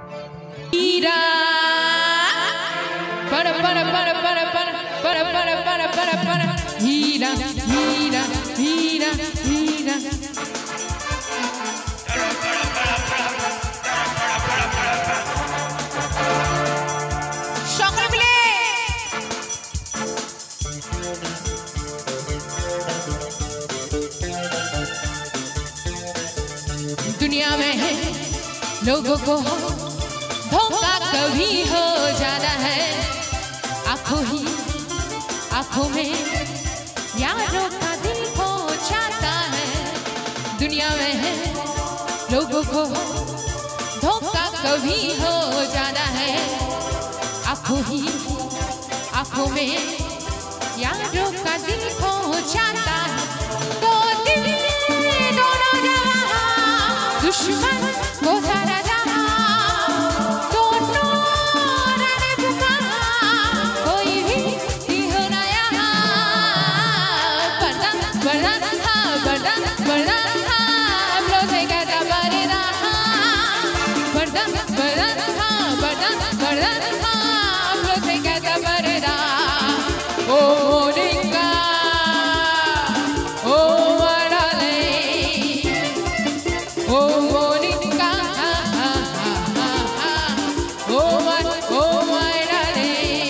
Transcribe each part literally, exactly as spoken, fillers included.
हीरा पर पर पर पर पर पर पर पर पर पर हीरा हीरा हीरा हीरा সকলে মিলে दुनिया में है लोगों को धोखा कभी हो जाता है आंखों ही आंखों में यारों का दिल खो जाता है दुनिया में है लोगों को धोखा कभी हो जाता है आंखों ही आंखों में यारों का दिल खो जाता है तो दिल दोनों जहां दुश्मन को सारा जहां दोनों रहने पुकारा कोई भी हो ना यहाँ बढ़ा बढ़ा बढ़ा बढ़ा हम लोग से कैसा बढ़ा बढ़ा बढ़ा बढ़ा बढ़ा हम लोग से कैसा बढ़ा ओ मोनिका ओ मराले ओ मोनिका ओ मर ओ मराले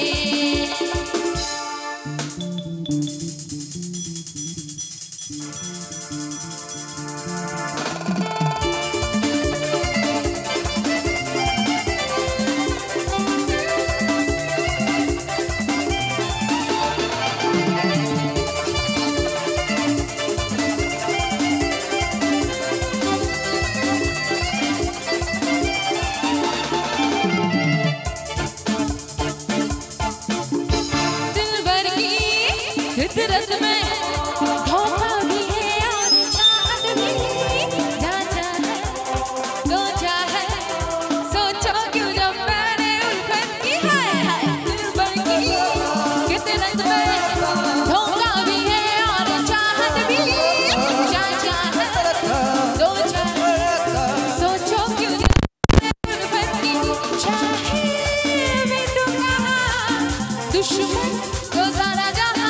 फितरत में धोखा भी है और चाहत भी ना चाहे तो चाहे सोचो क्यों जब मैंने उल्फत की है दिल भर की फितरत में धोखा भी है और चाहत भी ना चाहे तो चाहे सोचो क्यों जब मैंने उल्फत की चाहे मैं तो कहा दुश्मन को सारा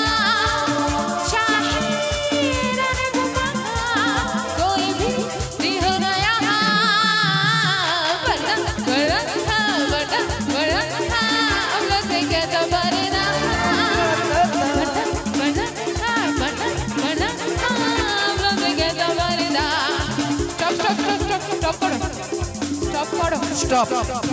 স্টপ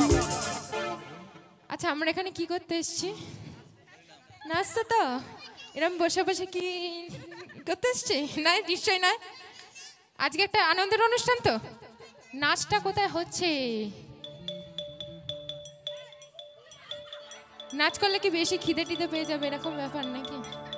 আচ্ছা আমরা এখানে কি করতে এসেছি নাচতে তো এরকম বসে বসে কি করতে এসেছি না নিশ্চয়ই নয় আজকে একটা আনন্দের অনুষ্ঠান তো নাচটা কোথায় হচ্ছে নাচ করলে কি বেশি খিদে টিদে পেয়ে যাবে এরকম ব্যাপার নাকি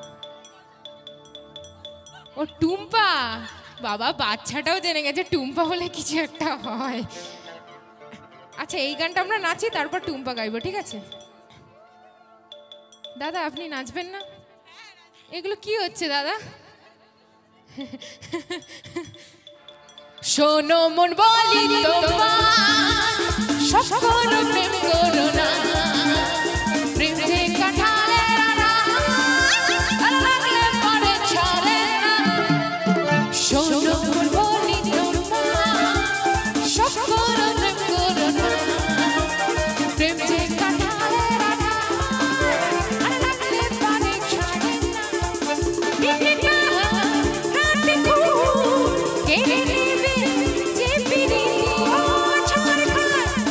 ও টুম্পা বাবা বাচ্চাটাও জেনে গেছে টুম্পা হলে কিছু একটা হয় আচ্ছা এই গানটা আমরা নাচি তারপর টুম্পা গাইবো ঠিক আছে দাদা আপনি নাচবেন না এগুলো কি হচ্ছে দাদা শোনো মন বলি তোমার সকল প্রেম করো না প্রেম যে কাঠালে লাগলে পরে চলে না শোনো মন বলি তোমার সকল প্রেম করো না প্রেম যে কাঠালে লাগলে পরে চলে না রাত কো কে রে যে পিরি ও ছাড় খা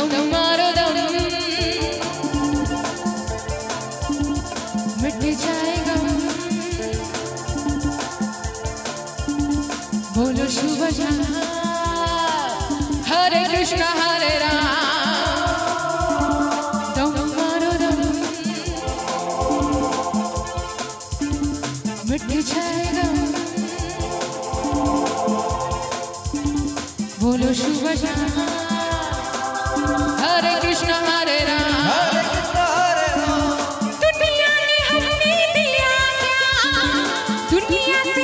दम मारो दम, मिट जाएगा। बोलो शुभ जहाँ, हरे कृष्णा हरे राम, दम मारो दम, मिट जाएगा। बोलो शुभ जहाँ, हरे कृष्णा हरे राम, हरे कृष्णा हरे राम। दुनिया ने हमने दिया क्या, दुनिया से